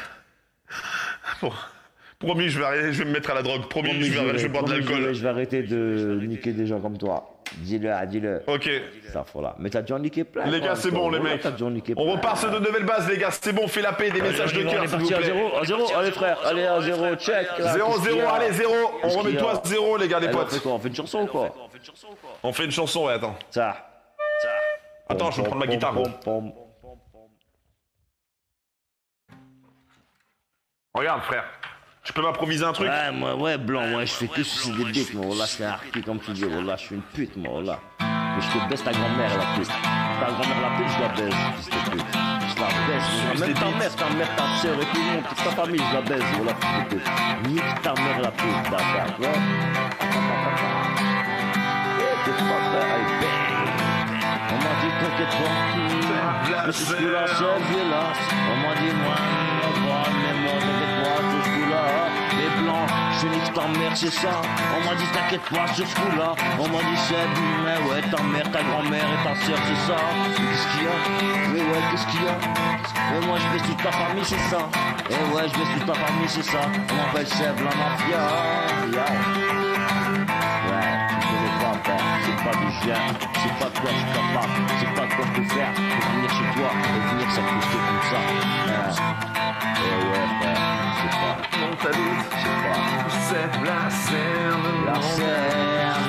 Bon. Promis, je vais, arrêter- je vais me mettre à la drogue. Promis, Promis, je, vais, vais- je vais boire de promis, je vais- l'alcool. Je vais arrêter de niquer des gens comme toi. Dis-le, ah, dis-le. Ok. Ça, voilà. Mais t'as déjà niqué plein. Les toi, gars, c'est toi. bon, les Voilà, mecs. T'as déjà niqué On plein. repart sur de nouvelles bases, les gars. C'est bon, fais la paix, des messages de On cœur, est s'il vous parti à plaît. zéro, à zéro, allez frère, allez à zéro, check. là, Zéro, qu'est-ce qu'il y zéro, a allez, zéro. On Qu'est-ce remet qu'il y toi a zéro, les gars, les Allez, on potes. fait quoi On fait une chanson ou quoi On fait une chanson, ouais, attends. Ça. Attends, je vais prendre ma guitare, gros. Pom, pom, Regarde, frère. Je peux m'improviser un truc? Ouais, moi, ouais, blanc, ouais, je fais que sucer des bites, moi, là, c'est un harki, comme tu dis, là, je suis une pute, moi, là. Mais je te baisse ta grand-mère, la pute. Ta grand-mère, la pute, je la baise, fils de pute. Je la baise, moi. Même ta mère, ta mère, ta sœur et tout le monde, toute ta famille, je la baise, voilà, fils de pute. Nique ta mère, la pute, bâtard, tu vois. Eh, t'es pas frère, allez, bang. On m'a dit, t'inquiète pas, mais c'est ce que là, c'est violence. On m'a dit, moi, moi, mais moi, t'inquiète pas, tout ce coup-là, les blancs, je nique ta mère, c'est ça. On m'a dit, t'inquiète pas, sur ce coup-là. On m'a dit, c'est mais ouais, ta mère, ta grand-mère et ta sœur, c'est ça. Mais qu'est-ce qu'il y a? Oui, ouais, qu'est-ce qu'il y a? Mais moi, je baisse toute ta famille, c'est ça. Et ouais, je baisse toute ta famille, c'est ça. On m'appelle Seb, la mafia. Yeah. Ouais, tu connais pas, frère. C'est pas du chien. C'est pas de quoi je suis capable. C'est pas de quoi je peux faire pour venir chez toi et venir s'accoster comme ça. Ouais. Et ouais, frère. C'est pas. Non, t'habites. C'est pas. C'est la scène. La scène.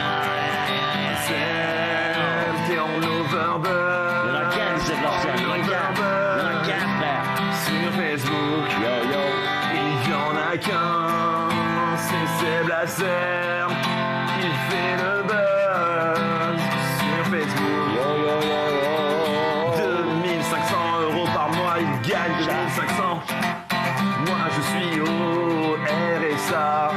T'es en overdose. Il y en a qu'un, c'est de la scène. Il y en a qu'un. Il y en a qu'un, frère. Sur Facebook, Yo, yo. il y en a qu'un. C'est Seb la serre. Il fait le buzz. Sur Facebook. Yo, yo, yo, yo. deux mille cinq cents euros par mois, il gagne deux mille cinq cents. Moi je suis au R S A.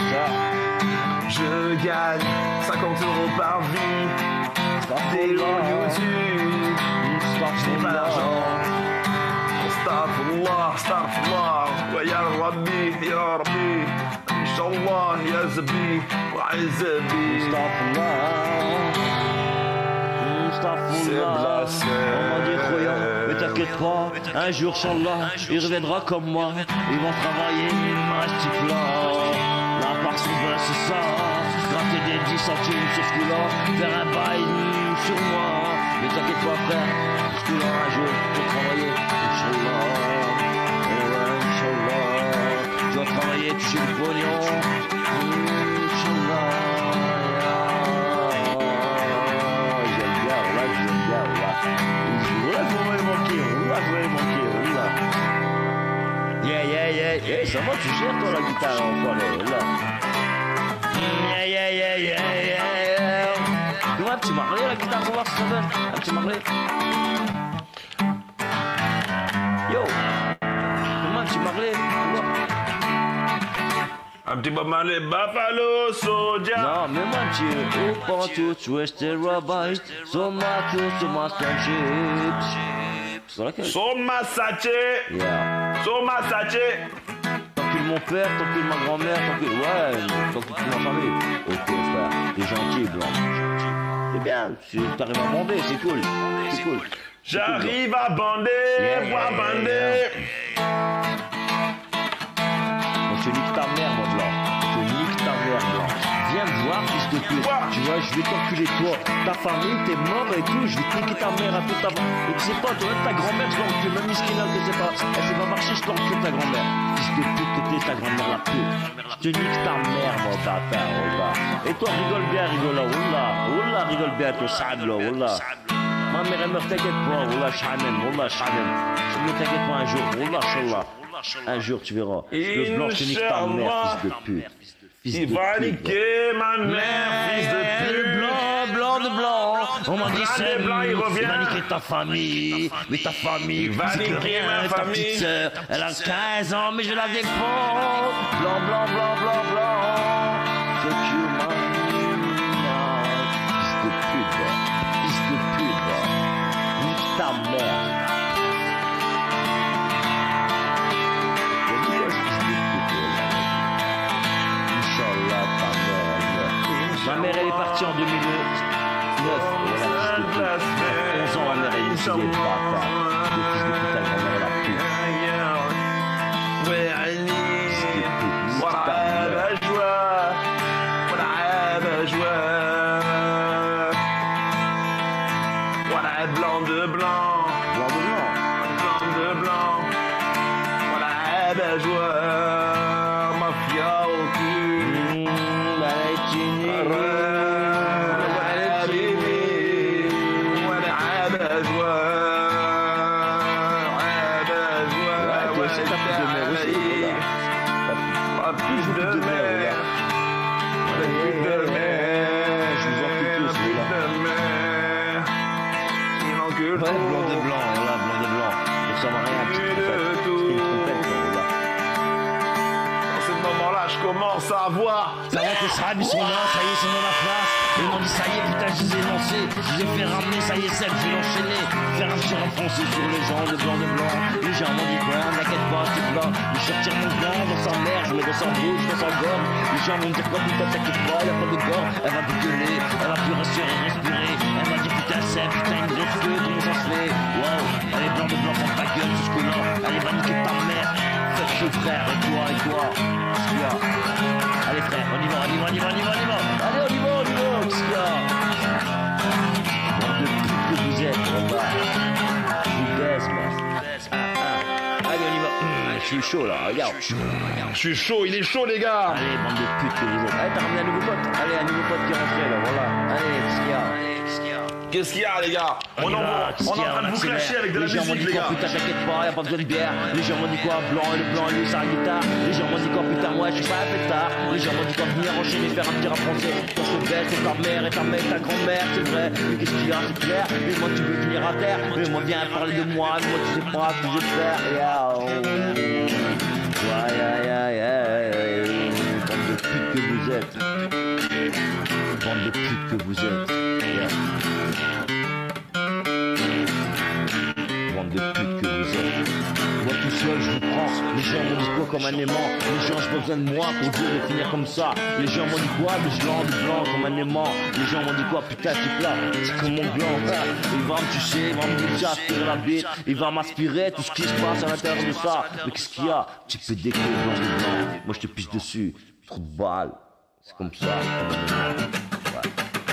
Je gagne cinquante euros par vie. Vidéo YouTube. J'ai pas d'argent. Astaghfirullah, astaghfirullah. Wa ya Rabbi, ya Rabbi. Je Inch'Allah, ya Zabi, wa Zabi. C'est blasphème. On m'a dit croyant, mais t'inquiète pas, un jour, Inch'Allah, il reviendra comme moi. Ils vont travailler, un petit plat. La part son bain, c'est ça. Gratter des dix centimes sur ce coup-là, faire un bail sur moi. Mais t'inquiète pas, frère, ce coup-là, un jour, je vais travailler, Inch'Allah. Ouais, Inch'Allah. Je dois travailler, toucher le pognon. Inch'Allah. J'aime bien, là, j'aime bien, là. Là, vous m'avez manqué, là, vous m'avez manqué, là. Yeah, yeah, yeah, yeah. Ça va, tu gères, toi, la guitare, enfoiré, là. Yeah, yeah, yeah, yeah, yeah. Dis-moi un petit marlé, la guitare, pour voir si ça donne. Un petit marlé. Yo. Dis-moi un petit marlé, pour voir. Un petit Bob Marley, Buffalo Soldier. Non, mais moi, un petit. Oh, pantou, twisted rabbi. So much, so much chips. C'est laquelle? So Masache. Yeah. So Masache. Tant qu'il mon père, tant qu'il ma grand-mère, tant qu'il. Ouais, tant qu'il toute ma famille. Ok, frère. T'es gentil, blanc. C'est bien, tu t'arrives à bander, c'est cool. C'est cool. J'arrive à bander, Yeah, moi yeah, bander. Moi, je nique ta mère, moi, blanc. Je nique ta mère, blanc. Viens me voir, fils de pute. Quoi? Tu vois, je vais t'enculer, toi. Ta famille, t'es mort et tout. Je vais te niquer ta mère, un peu ta. Et tu sais pas, toi, ta grand-mère, je l'encule. Même Miskina, je sais pas. Elle sait pas marcher, je t'encule ta grand-mère. Fils de pute, que t'es ta grand-mère, la pute. Je te nique ta mère, moi, bâtard, Wallah. Et toi, rigole bien, rigole là, Wallah. Wallah, rigole bien, toi, sab là, Wallah. Ma mère, elle meurt, t'inquiète pas, Wallah, Shahanem, Wallah, Shahanem. Je ne t'inquiète pas un jour, Wallah, Inch'Allah. Un jour, tu verras. Le blanc, je te nique ta mère, fils de pute. Fils Il de va pute, niquer ma mère, fils de pute. Blanc, blanc de blanc. On m'a dit Blanc c'est de blanc, il revient. il va niquer ta famille. Mais ta famille, va c'est que niquer rien. ma Ta famille. petite sœur, elle a quinze ans, mais je la défends. Blanc, blanc, blanc, blanc, blanc. Fuck you, man. Fils de pute, va. Fils de pute, va. Nique ta mère. Ma mère, elle est partie en deux mille neuf. Voilà, fils de pute. onze ans, ma mère, elle est décédée, le bâtard. Le fils de pute, ta grand-mère, elle a pute. Fils de pute, nique ta mère. Blanc de blanc, Blanc de blanc. blanc de blanc, voilà la joie, mafia au cul. Mmh, la Laitini. Ouais, toi aussi, t'as plus de mère aussi, voilà. T'as plus de mère, regarde. Je vous encule tous, là. Ouais, blanc de blanc, et là, blanc de blanc. Il ressemble à rien, un petit trompette. C'est une trompette, quoi, là. Dans ce moment-là, je commence à voir. Ça va que ça, ils sont là, ça y est, ils sont dans la place. Ils m'ont dit, ça y est, putain, je les ai lancés. Je les ai fait ramener, ça y est, celle, je vais l'enchaîner. Faire un petit rap français sur les gens de blanc de blanc. Les gens m'ont dit, quoi, n'inquiète pas, c'est blanc. Je vais sortir mon gant dans sa mère, je mets dans sa bouche, dans sa gomme. Les gens vont me dire, quoi, putain, t'inquiète pas, y'a pas de corps. Elle va dégueuler, elle va plus respirer, respirer. Elle va dire, putain, c'est, putain, une grosse queue, comment ça se fait? Waouh, allez, blanc de blanc, ferme ta gueule jusque-là. Allez, va niquer ta mère. Faites ce frère, et toi, et toi. Qu'est-ce qu'il y a? Allez frère, on y va, on y va, on y va, on y va, on y va. Allez, on y va, on y va, qu'est-ce qu'il y a? Bande de pute que vous êtes, voilà. Je vous baise, moi. Ah, ah. Allez, on y va. Hum, je suis chaud, là, regarde. Je suis chaud, il est chaud, les gars. Allez, bande de putes que vous êtes. Allez, t'as ramené un nouveau pote. Allez, un nouveau pote qui est rentré, là, voilà. Allez, qu'est-ce qu'il y a? Allez, qu'est-ce qu'il y a? Qu'est-ce qu'il y a, les gars? On, On y en- va, qu'est-ce on qu'il y est a? en train de vous accélère. clasher avec de la Les gens m'ont musique, dit les quoi, gars. putain, t'inquiète pas, y'a pas besoin de bière. Les gens m'ont dit quoi, blanc et le blanc, lui, sa guitare. Les gens m'ont dit quoi, putain, moi, je suis pas un pétard. Les gens m'ont dit quoi, venir enchaîner, faire un petit rap français. Quand je te baisse, c'est ta mère et ta mère, ta grand-mère, c'est vrai. Mais qu'est-ce qu'il y a, c'est clair. Mais moi, tu veux finir à terre. Mais moi, viens parler de moi. Mais moi, tu sais pas ce que je vais faire. Yeah, oh. Ouais, yeah, yeah, yeah. Bande de putes que vous êtes. Bande de putes que vous êtes. Yeah. Bande de putes que vous êtes. Moi tout seul, je vous prends. Les gens m'ont dit quoi comme un aimant? Les gens, j'ai pas besoin de moi pour dire de finir comme ça. Les gens m'ont dit quoi? De blanc, de blanc comme un aimant. Les gens m'ont dit quoi? Putain, tu plat, c'est comme mon blanc. Il va me toucher, il va me dire aspirer la bite. Il va m'aspirer tout ce qui se passe à l'intérieur de ça. Mais qu'est-ce qu'il y a? Tu peux décoller blanc de blanc. Moi, je te pisse dessus. Trop de balles. C'est comme ça. Ouais.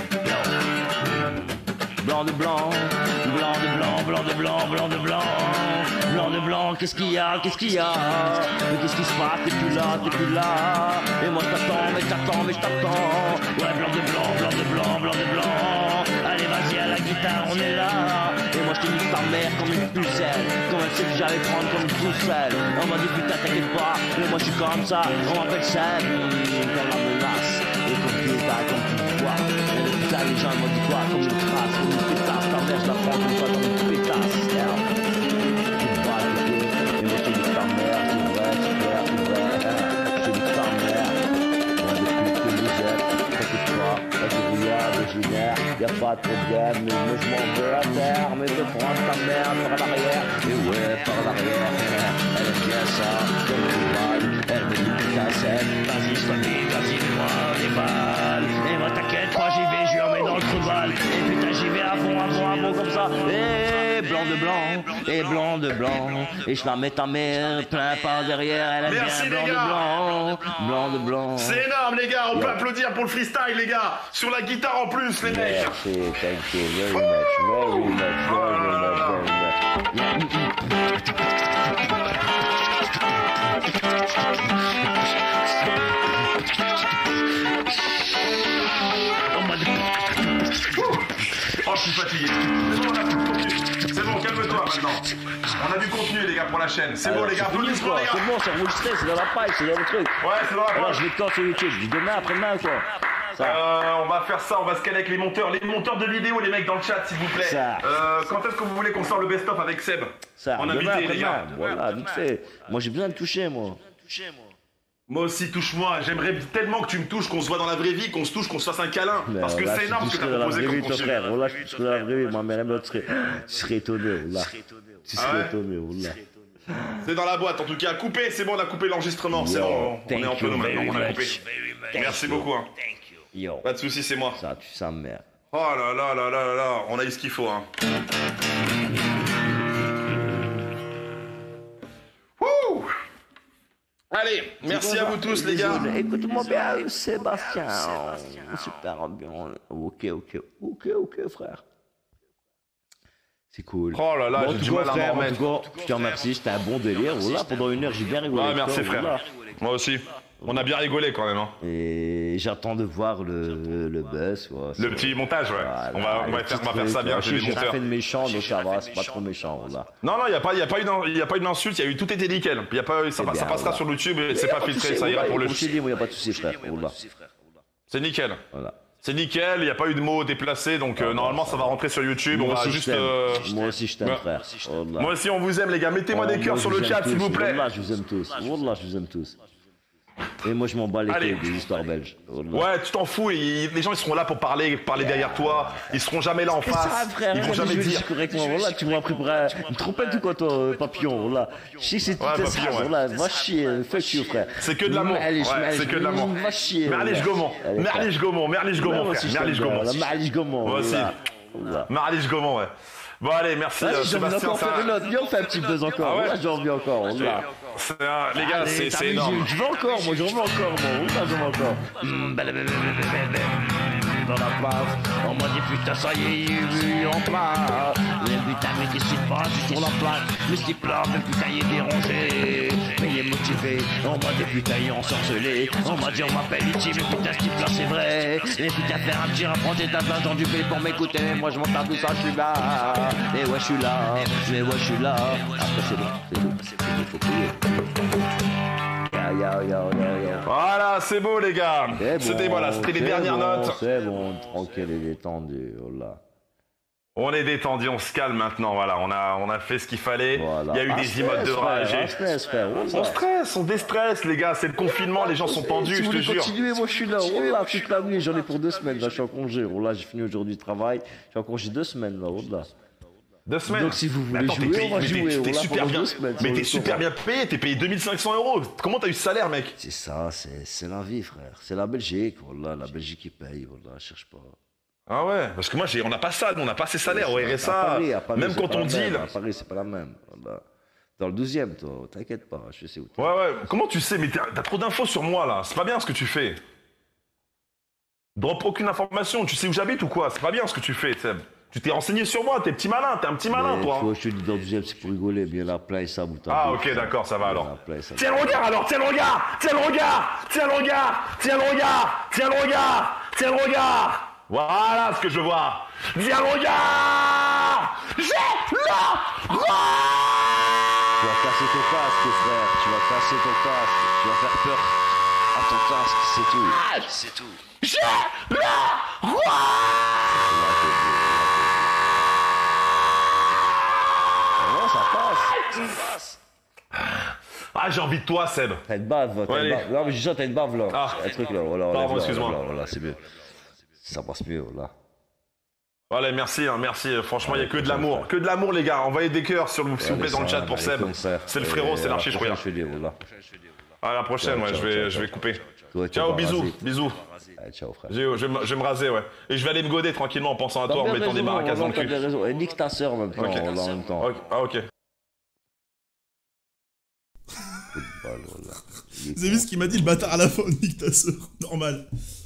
Blanc de blanc, blanc de blanc, blanc de blanc, blanc de blanc, blanc de blanc, qu'est-ce qu'il y a, qu'est-ce qu'il y a? Mais qu'est-ce qui se passe? T'es plus là, t'es plus là. Et moi je t'attends, mais je t'attends, mais je t'attends. Ouais, blanc de blanc, blanc de blanc, blanc de blanc. Allez, vas-y, à la guitare, on est là. Et moi je te nique ta mère comme une pucelle. Comme elle sait que j'allais prendre comme une pousselle. On m'a dit putain, t'inquiète pas, mais moi je suis comme ça. On m'appelle Seb, comme la menace. Et comme putain, comme tu le vois. Et le putain, les gens m'ont dit quoi? Comme une trace, comme une pétasse. Ta mère, je la prends comme toi, comme une pétasse. Merde. Tu me vois, tu sais. Et moi je te nique ta mère, c'est vrai, c'est vrai, c'est vrai. Je te nique ta mère. On depuis que vous êtes, t'inquiète pas. La grillade, je génère, y'a pas de problème. Mais moi je m'en vais à terre. Mais je prends ta mère par l'arrière. Et ouais, par l'arrière. Elle aime bien ça, comme une balle. Elle me dit putain, c'est. Vas-y, sois vite, vas-y, mets-moi les balles. Et moi t'inquiète pas, j'y vais, je lui remets dans le trou de balle. Et putain, j'y vais à fond, à fond, à fond, comme ça. Et blanc de blanc, et blanc de blanc. Et je la mets ta mère plein par derrière. Elle aime Merci, bien blanc les de gars. blanc, blanc de blanc. C'est énorme, les gars. On peut applaudir pour le freestyle, les gars. Sur la guitare en plus, les mecs. Merci, thank you very much, very much, very much, very much. Oh, je suis fatigué. C'est bon, on a plus de contenu. C'est bon, calme-toi maintenant. On a du contenu, les gars, pour la chaîne. C'est bon, les gars, applaudissements, les gars. C'est bon, c'est enregistré, c'est dans la paille, c'est dans le truc. Ouais, c'est dans la Alors poche. je vais quand sur YouTube, demain, après-demain, quoi. Ça. Euh, on va faire ça, on va se caler avec les monteurs. Les monteurs de vidéos, les mecs dans le chat, s'il vous plaît. Ça. Euh, quand est-ce que vous voulez qu'on sort le best-of avec Seb? Ça, On a demain, invité, les gars. après-demain, voilà, vite fait. Moi j'ai besoin de toucher, moi. Moi aussi, touche-moi. J'aimerais tellement que tu me touches, qu'on se voit dans la vraie vie, qu'on se touche, qu'on se fasse un câlin. Mais Parce que là, c'est si énorme tu ce que serais t'as dans la proposé vraie comme vie, ton contenu. frère. Voilà, je serais dans la vraie vie, ma mère, elle serait, tu serais étonné, voilà. Tu Ah serais ouais étonné, voilà. C'est dans la boîte, en tout cas. Coupé, c'est bon, on a coupé l'enregistrement. C'est Yo, bon, on est en thank peu you maintenant, on a very coupé. much. Merci beaucoup. Hein. Yo, Pas de soucis, c'est moi. ça, tu sa mère. Oh là là là là là là, on a eu ce qu'il faut. Hein. Wouh! Allez, merci à vous tous, les gars. Écoute-moi bien, Sébastien. Super bien. Ok, ok, ok, ok, frère. C'est cool. Oh là là, Bon, en j'ai tout du cas, mal à frère, m'en en remettre. tout cas, je te remercie, c'était un bon délire. Voilà, pendant une heure, j'ai bien rigolé. Ouais, avec merci, toi, frère. voilà. Moi aussi. On a bien rigolé quand même. Hein. Et j'attends de voir le, le buzz. Ouais, Le petit montage, ouais. Voilà, on va, on va, le faire, petit on va faire ça truc. bien, Ouais, j'ai des j'ai rien monteurs. fait de méchant, donc ça va, c'est pas trop méchant. Voilà. Non, non, il n'y a pas, y a pas une, y a pas une insulte, y a eu, tout était nickel. Y a pas, ça, C'est ça bien, passera voilà. sur YouTube et c'est Y a pas de filtré, souci, ça ira voilà, pour le. comme je t'ai dit, moi, y a pas de souci, frère. Voilà. C'est nickel. Voilà. C'est nickel, il n'y a pas eu de mots déplacés, donc euh, normalement ça va rentrer sur YouTube. Moi on va aussi, juste. je t'aime. euh, Moi aussi, je t'aime, ouais. frère. Voilà. Moi aussi, on vous aime, les gars. Mettez-moi Oh, des cœurs moi, sur je le vous chat, aime s'il tous. vous plaît. Wallah, je vous aime tous. Wallah, je vous aime tous. Et moi, je m'en bats les Allez. couilles des histoires belges. Wallah. Ouais, tu t'en fous. ils- les gens, ils seront là pour parler, parler derrière toi. Ils seront jamais là en C'est ça, face. frère, Ils vont regarde, jamais je le dis dire. correctement. Voilà, tu m'as préparé une trompette ou quoi, toi, euh, papillon. Voilà. Je sais que c'est tout Ouais, ça. papillon, ouais. Voilà, va chier. Fuck you, frère. C'est que de l'amour. Allez, Ouais, c'est que de l'amour. Va chier. Merlich voilà. Gaumont. Allez, frère. Merlich Gaumont. Merlich Ouais, Gaumont, moi aussi, frère. je Merlich t'aime bien, Gaumont. voilà, Merlich Gaumont. Moi aussi. voilà. Voilà. Merlich Gaumont, ouais. Bon, allez, merci, euh, Vas-y, j'ai envie Sébastien. d'encore c'est faire un- une autre. Viens, on fait un petit buzz encore. Ah ouais Voilà, j'ai envie encore. Voilà. c'est un- Les gars, Allez, c'est t'as c'est vu, énorme. Je veux encore, moi, j'en veux encore, moi. Voilà, j'en veux encore. Hum, Dans la place, on m'a dit putain, ça y est, il est en place. Mais putain, mais qu'est-ce qui se passe? Je suis sur la place. Mais ce type-là, mais putain, il est dérangé. Mais il est motivé. On m'a dit putain, il est ensorcelé. On m'a dit, on m'appelle Iti, mais putain, ce type-là, c'est vrai. Et putain, faire un petit rapproché ta place dans du pays pour m'écouter. Moi, je m'entends tout ça, je suis là. Et ouais, je suis là. Mais ouais, je suis là. Après, c'est bon, c'est bon. C'est bon, faut payer. Ya, ya, ya, ya, ya. Voilà, c'est beau, les gars. C'est C'était bon, voilà, c'était les c'est dernières bon, notes. C'est bon, tranquille et détendu, voilà. On est détendu, on se calme maintenant, voilà, on a, on a fait ce qu'il fallait. Voilà. Il y a eu Un des stress, emotes de frère, rage. un et- stress, frère, On voilà. stresse, on déstresse, les gars, c'est le confinement, les gens sont tendus, Si je vous te voulez jure. continuer, moi je suis là, voilà, toute la nuit, j'en ai pour deux semaines, là, je suis en congé, voilà, j'ai fini aujourd'hui le travail, je suis en congé deux semaines, là, voilà. Deux semaines. Donc si vous voulez Mais attends, t'es jouer, payé- on va mais t'es- jouer. T'es On l'a super pendant bien. deux semaines Mais sur t'es le super tour. bien payé, t'es payé deux mille cinq cents euros. Comment t'as eu ce salaire, mec? C'est ça, c'est c'est la vie, frère. C'est la Belgique, voilà, la Belgique qui paye, voilà, cherche pas. Ah ouais, parce que moi, j'ai- on n'a pas ça, nous, on n'a pas ces salaires au À R S A. Paris, à Paris, Même c'est quand pas on la deal. même. À Paris, c'est pas la même. Voilà. Dans le douzième, toi, t'inquiète pas, je sais où t'es. Ouais, ouais. Comment tu sais? Mais t'as t'as trop d'infos sur moi, là. C'est pas bien ce que tu fais. Drop aucune information. Tu sais où j'habite ou quoi? C'est pas bien ce que tu fais, Seb. Tu t'es renseigné sur moi, t'es petit malin, t'es un petit malin, Mais toi. toi, je te dis dans le douzième, c'est pour rigoler, bien la plein ça, ou t'as Ah, vu, ok, frère. d'accord, ça va Bien alors. la plein, ça. Tiens le regard alors, tiens le regard, tiens le regard, tiens le regard, tiens le regard, tiens le regard, tiens le regard. Voilà ce que je veux voir. Tiens le regard. J'ai le Tu vas casser ton casque, frère. Tu vas casser ton casque. Tu vas faire peur à ton casque, c'est tout. C'est tout. J'ai le roi. Non, ça passe. Ça passe. Ah, j'ai envie de toi, Seb. T'as une bave, t'as Ouais, une allez. bave. Non, mais je sens, t'as une bave là. Ah. Un truc là, voilà. Pardon, voilà, excuse-moi. Voilà, voilà, c'est mieux. Ça passe mieux, voilà. Allez, merci, hein, merci. Franchement, il n'y a que de l'amour. Que de l'amour, les gars. Envoyez des cœurs, s'il vous s'il vous plaît, dans le chat pour Seb. C'est le frérot, c'est l'archi, je regarde. Je dis, voilà. À la prochaine, Ciao, ouais, je ciao, vais, ciao, je vais ciao. couper. Toi, tu Ciao, vas bisous, raser. bisous. Allez, ciao, frère. Je, je vais me- je vais me raser, ouais. Et je vais aller me goder tranquillement en pensant à T'as toi, en bien mettant des raison, maracas dans le t'as cul. bien raison. Et nique ta sœur en même temps, Ok. là, en même temps. Ok, ah, ok. Football, voilà. Vous avez vu ce qu'il m'a dit, le bâtard à la fin, nique ta sœur. Normal.